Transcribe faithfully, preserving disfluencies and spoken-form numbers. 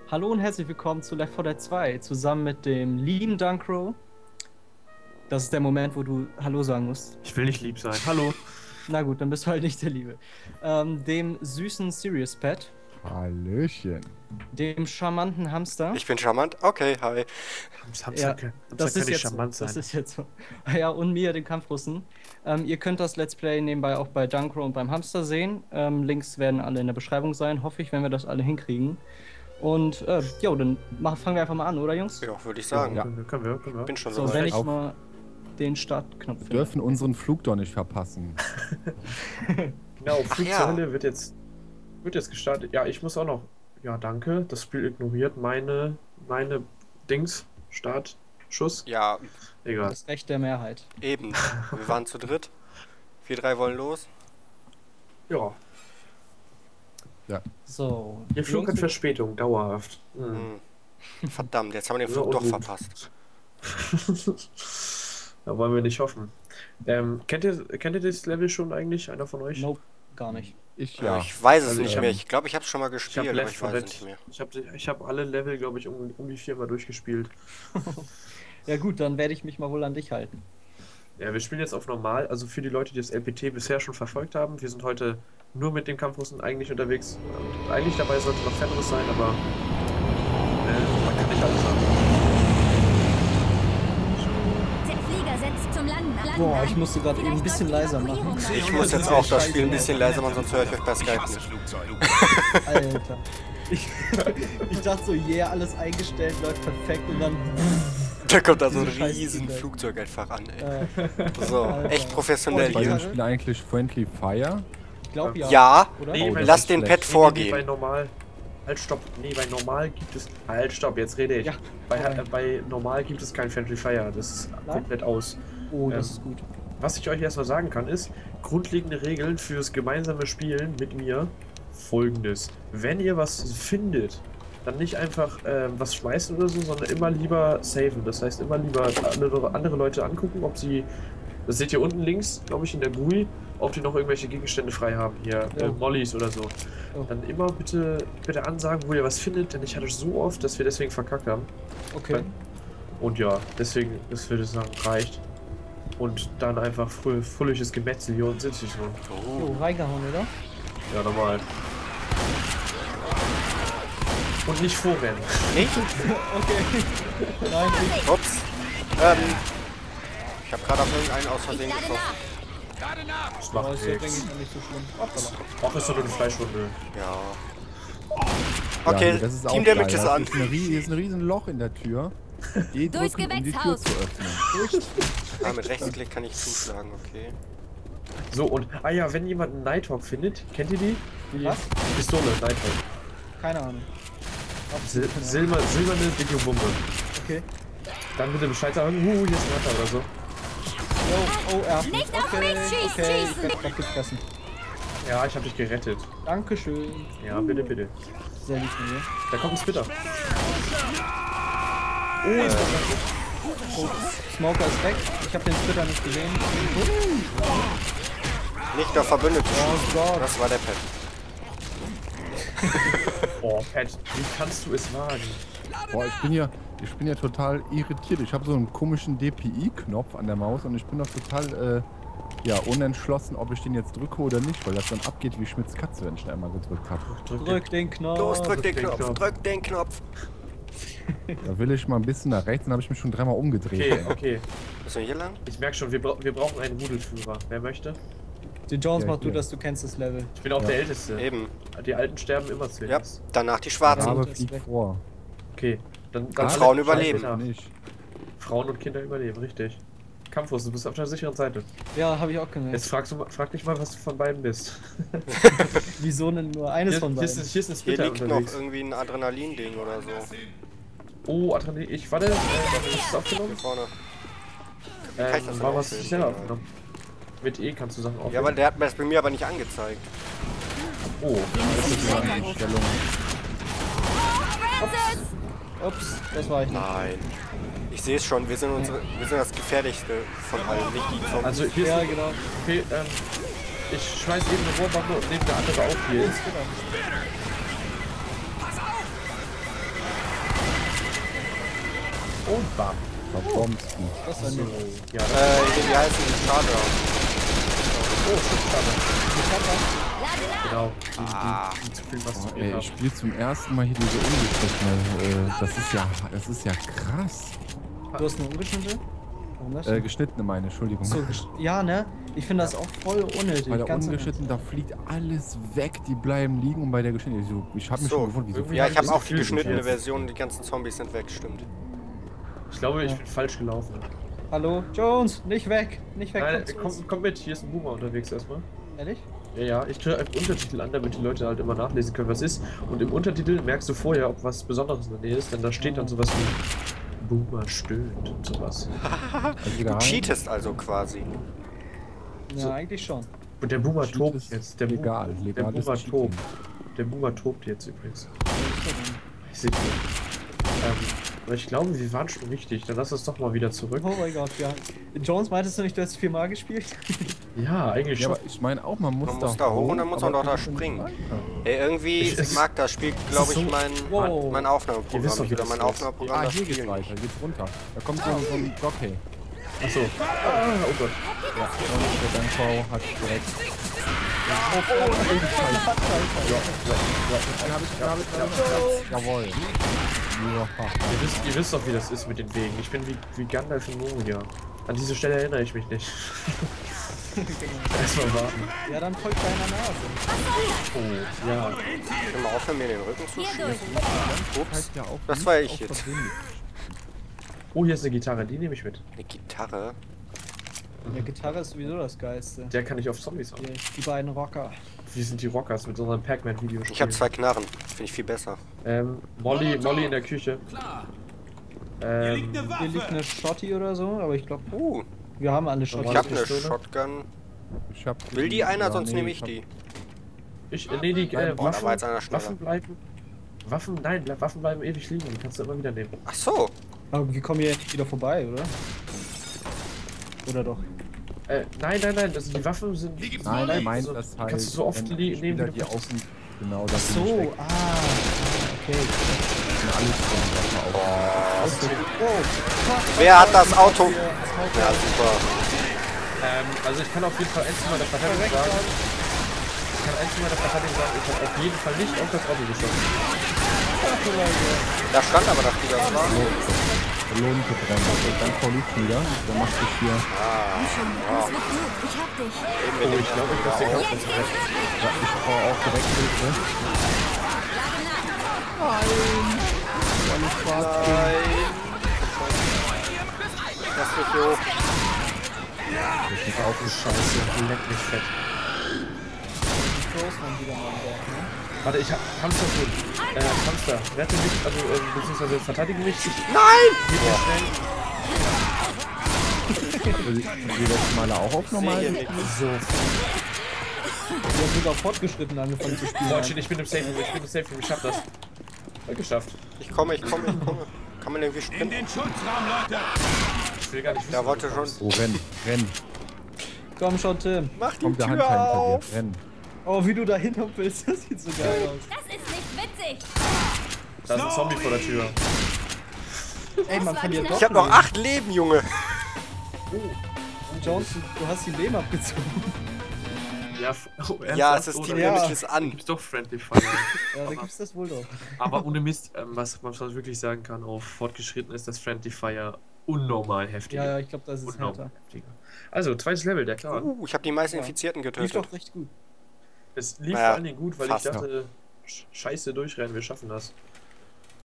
Hallo und herzlich willkommen zu Left four Dead zwei, zusammen mit dem lieben Dunkrow. Das ist der Moment, wo du Hallo sagen musst. Ich will nicht lieb sein. Hallo. Na gut, dann bist du halt nicht der Liebe. Ähm, dem süßen Serious Pet. Hallöchen. Dem charmanten Hamster. Ich bin charmant? Okay, hi. Hamster, Ja, Hamster das kann ist nicht jetzt charmant so. sein. Das ist jetzt so. Ja, und mir, den Kampfrussen. Ähm, ihr könnt das Let's Play nebenbei auch bei Dunkrow und beim Hamster sehen. Ähm, Links werden alle in der Beschreibung sein, hoffe ich, wenn wir das alle hinkriegen. Und, äh, jo, dann machen, fangen wir einfach mal an, oder Jungs? Ja, würde ich sagen. Ja, können wir, können wir. Können wir. Bin schon So, so wenn weit. ich Auf- mal den Startknopf Wir finde. dürfen unseren Flug doch nicht verpassen. Genau, Flug ja. zur Hölle wird jetzt, wird jetzt gestartet. Ja, ich muss auch noch. Ja, danke. Das Spiel ignoriert meine, meine Dings. Start, Schuss. Ja, Egal. Das Recht der Mehrheit. eben. Wir waren zu dritt. Wir drei wollen los. Ja. So. Ihr Flug Jungs, hat Verspätung, dauerhaft. Hm. Hm. Verdammt, jetzt haben wir den Ja, Flug doch ungut. verpasst. Da wollen wir nicht hoffen. Ähm, kennt ihr, kennt ihr das Level schon eigentlich? Einer von euch? Nope, gar nicht. Ich Ja. ja. Ich weiß es Also ich nicht hab- mehr. Ich glaube, ich habe es schon mal Ich gespielt, habe aber Left ich four weiß es Dead. nicht mehr. Ich habe ich hab alle Level, glaube ich, um, um die viermal durchgespielt. Ja gut, dann werde ich mich mal wohl an dich halten. Ja, wir spielen jetzt auf normal, also für die Leute, die das L P T bisher schon verfolgt haben. Wir sind heute nur mit dem Kampfrussen eigentlich unterwegs. Und eigentlich dabei sollte noch Fenris sein, aber äh, man kann nicht alles haben. Der Flieger setzt zum Landen. Landen Boah, an. ich musste gerade eben ein Vielleicht bisschen läuft die leiser machen. Evakuierung weiter. Ich muss jetzt auch das Spiel ein bisschen leiser machen, sonst höre ich euch bei Skype nicht. Alter. Ich, ich dachte so, yeah, alles eingestellt, läuft perfekt und dann. Da kommt da so ein Diese scheiß riesen Feedback. Flugzeug einfach an, ey. Äh, So, Alter. echt professionell Oh, Bei die dem hier. Gitarre? Spiel eigentlich Friendly Fire. ich glaube ja. Ja, Oder? Nee, Oh, bei- das lass ist den schlecht. Pet Nee, nee, vorgehen. bei normal. Halt, stopp. Nee, bei normal gibt es. Halt, stopp, jetzt rede ich. Ja. Bei, Okay. äh, bei normal gibt es kein Friendly Fire. Das ist Nein? komplett aus. Oh, das Ähm, ist gut. Was ich euch erstmal sagen kann, ist, grundlegende Regeln fürs gemeinsame Spielen mit mir folgendes. Wenn ihr was findet, dann nicht einfach ähm, was schmeißen oder so, sondern immer lieber saven. Das heißt, immer lieber andere, andere Leute angucken, ob sie, das seht ihr unten links, glaube ich, in der G U I, ob die noch irgendwelche Gegenstände frei haben. Hier, Ja. äh, Mollys oder so. Oh. Dann immer bitte, bitte ansagen, wo ihr was findet, denn ich hatte es so oft, dass wir deswegen verkackt haben. Okay. Und ja, deswegen, das würde ich sagen, reicht. Und dann einfach frö fröhliches Gemetzel hier und sind sie schon. Jo, reingehauen, oder? Ja, normal. Und nicht vorrennen. Nicht? Okay. Nein, ich. Ups. Ähm, ich habe gerade auf irgendeinen aus Versehen Ich lade geschossen. nach. Das Oh, macht ist ja, denke nichts. ich, noch nicht so schlimm. Hoppala. Auch ist so eine Fleischwunde. Ja. Ja, Okay, nee, das ist auch Team geil. Damage ist Da an. ist, eine, rie- hier ist ein riesen Loch in der Tür. E Durchs drücken, um die Tür Gewächshaus. zu öffnen. Ah, mit Rechtsklick kann ich zuschlagen, okay. So, und, ah ja, wenn jemand einen Nighthawk findet, kennt ihr die? Die Was? Pistole, Nighthawk. Keine Ahnung. Sil Silber, silberne Videobombe. Okay. Dann bitte Bescheid sagen, uh, hier ist ein Ratter oder so. Oh, oh, er hat mich. Nicht auf Okay, mich schießen, okay, ich schießen. werde grad gefressen. Ja, ich hab dich gerettet. Dankeschön. Ja, bitte, bitte. Sehr lieb von mir. Da kommt ein Spitter. Oh, Smoker ist weg. Ich habe den Splitter nicht gesehen. Nicht der Verbündete. Oh Gott. Das war der Pet. Oh, Pat, wie kannst du es wagen? Boah, ich bin ja, ich bin ja total irritiert. Ich habe so einen komischen D P I-Knopf an der Maus und ich bin noch total äh, ja, unentschlossen, ob ich den jetzt drücke oder nicht, weil das dann abgeht wie Schmitz Katze, wenn ich den einmal gedrückt habe. Drück den Knopf. Los, drück den den Knopf, Knopf. drück den Knopf. Da will ich mal ein bisschen nach rechts, dann habe ich mich schon dreimal umgedreht. Okay, okay. Müssen wir hier lang? Ich merke schon, wir, bra wir brauchen einen Rudelführer. Wer möchte? Den Jones Ja, mach du, hier. dass du kennst das Level. Ich bin auch Ja. der Älteste. Eben. Die Alten sterben immer Ja, zuerst. danach die Schwarzen. Rabe ist fliegt weg. vor. Okay, dann, dann Ah, alle Frauen Scheiße überleben. nach. Nicht. Frauen und Kinder überleben, richtig. Kampffuß, du bist auf der sicheren Seite. Ja, habe ich auch gemerkt. Jetzt fragst du, mal- frag dich mal, was du von beiden bist. Wieso denn nur eines Hier, von hier, beiden? ist, hier ist ein Hier Splitter liegt noch unterwegs. irgendwie ein Adrenalin-Ding oder so. Oh, Adrenalin, ich warte, äh, ist es Hier aufgenommen? vorne. kann ich das Ähm, denn war was auflösen? schneller aufgenommen. Mit E kannst du Sachen aufnehmen. Ja, aber der hat mir das bei mir aber nicht angezeigt. Oh, Das ist eine Einstellung. Francis! Ups, das war ich nicht. Nein. Ich sehe es schon, wir sind, unsere, wir sind das gefährlichste von allen, nicht die Zombies. also hier Ja, ist, genau. okay, ähm, ich schmeiß eben eine Rohrbombe und nehme eine andere auf hier. Und bam. Verbombst du. Das war So, nett. ja, das Äh, hier, wie heißt die Charger? oh, Schutzstange. Lade nach. Genau. Die, die, die zu viel was zu Oh, viel ey, ich haben. spiele zum ersten Mal hier diese ungeschnittene. Äh, das ist ja, das ist ja krass. Du hast eine ungeschnittene? Warum das? Äh, geschnittene meine, Entschuldigung. so, gesch- ja, ne? Ich finde das auch voll unnötig. Bei der ganz ungeschnittenen, da fliegt alles weg, die bleiben liegen und bei der geschnittenen, so, ich habe mich So. schon gewundert, wieso Irgendwie Ja, hab ich habe das auch die Gefühl, geschnittene jetzt- Version, die ganzen Zombies sind weg, stimmt. Ich glaube, ich bin falsch gelaufen. Hallo? Jones, nicht weg! Nicht weg! Nein, komm zu komm, uns. komm mit, hier ist ein Boomer unterwegs erstmal. Ehrlich? Ja, ja, ich tue einfach Untertitel an, damit die Leute halt immer nachlesen können, was ist. Und im Untertitel merkst du vorher, ob was Besonderes in der Nähe ist, denn da steht dann sowas wie Boomer stöhnt und sowas. Also wieder Du rein. cheatest also quasi. Ja, So. eigentlich schon. Und der Boomer Cheat tobt ist jetzt. Der legal, Boomer, der legales Boomer Cheating. tobt. Der Boomer tobt jetzt übrigens. Ich sehe ähm, aber ich glaube, wir waren schon richtig. Dann lass uns doch mal wieder zurück. Oh mein Gott, ja. Jones, meintest du nicht, du hast viermal gespielt? Ja, eigentlich Ja, schon. aber ich meine auch, man muss Man da muss da hoch und dann muss man aber doch da wir müssen springen. weiter. Ey, irgendwie, Ich- ich, es- mag das Spiel, glaube ist ich, so- mein, Wow. mein Ihr Aufnahmeprogramm wisst doch, nicht. wie Oder das mein ist. Aufnahmeprogramm, Ah, das hier geht's Spiel weiter, nicht. geht's runter. Da kommt so, so ein Blockade. Achso. Ah, oh Gott. Ja, und der Dankbau hat direkt. Dann hab ich, dann hab ich, dann hab ich Platz. Jawohl. Ja. Ihr wisst, ihr wisst doch, wie das ist mit den Wegen. Ich bin wie, wie Gandalf in Moria. An diese Stelle erinnere ich mich nicht. Erstmal warten. Ja, dann folgt deiner Nase. Oh, ja. Ich will mal aufhören, mir den Rücken zu Hier schießen. durch. Ups, Ja auch das nicht war ich auf jetzt. persönlich. Oh, hier ist eine Gitarre, die nehme ich mit. Eine Gitarre. Ja, Gitarre ist sowieso das Geilste. Der kann ich auf Zombies hauen. Die, die beiden Rocker. Wir sind die Rockers mit unserem Pac-Man-Video. Ich habe zwei Knarren. Finde ich viel besser. Ähm, Molly, Molly in der Küche. Ähm, Hier liegt eine Shotty oder so, aber ich glaube, Uh, wir haben alle ich Shotty. habe eine Pistole? Shotgun. Ich hab Will die einer, ja, sonst nee, nehme ich hab- die. ich, äh, nee, die äh, Oh, da Waffen, war jetzt einer schneller. Waffen bleiben. Waffen, nein, ble- Waffen bleiben ewig liegen. Die kannst du immer wieder nehmen. Ach so. Aber wir kommen hier endlich wieder vorbei, oder? Oder doch? Äh, nein, nein, nein, also die Waffen sind. Nein, er meint also, das halt. Kannst du so oft wenn li- die nehmen, Spieler, wie die du außen. Genau, das So, sind ah, okay. alles Waffe auch. Oh, Wer hat das Auto? hier, das Auto. Ja, super. Ähm, also ich kann auf jeden Fall eins zu meiner Verteidigung sagen. Ich kann eins zu meiner Verteidigung sagen, ich habe auf jeden Fall nicht auf das Auto geschossen. Da stand aber das wieder. Das war. Lohnt gebrannt. Also dann verliert wieder. Der macht sich hier. Das wird gut. Ich hab dich. Oh, ich glaube, ich muss den Kampf Jetzt geht's weiter. Ja, ich brauche auch direkt Hilfe. Lass mich hier hoch. Das ist auch Scheiße, leck mich fett. Großmann wieder mal an Bord, ne? Warte, ich hab Hamster tot. Äh, Hamster, rette mich, also, äh, beziehungsweise verteidige mich. Ich Nein! geh mir schnell. die letzten Male auch auf normal. Sehe hier nichts. So, Wir haben sogar fortgeschritten angefangen zu spielen. Freundchen, ich bin im Safe Room, ich bin im Safe Room, ich schaff das. Hab geschafft. Ich komme, ich komme, ich komme. Kann man irgendwie sprinten? Den Schutzraum, Leute. Ich will gar nicht wissen, Der wo wollte du schon. kommst. Oh, renn, renn. Komm schon, Tim. Mach die Kommt der Tür Handteil hinter auf. dir. Renn. Oh, wie du da hinhumpelst, das sieht so geil aus. Das ist nicht witzig. Da ist ein Zombie vor der Tür. Ey, man verliert doch Ich habe noch Leben. acht Leben, Junge. Jones, du, du hast die Leben abgezogen. Ja, f- oh, Ja, ernsthaft? es ist Oh, Team da Ja. Limit ist an. gibt's doch Friendly Fire. Ja, da gibt's das wohl doch. Aber ohne Mist, ähm, was man schon wirklich sagen kann, auf fortgeschritten ist das Friendly Fire unnormal heftiger. Ja, ja, ich glaube, das ist unnormal härter. heftiger. Also, zweites Level, der klar. Uh, ich habe die meisten Ja. Infizierten Lief getötet. doch recht gut. Es lief Naja, vor allen Dingen gut, weil fast, ich dachte, Sch- scheiße durchrennen, wir schaffen das.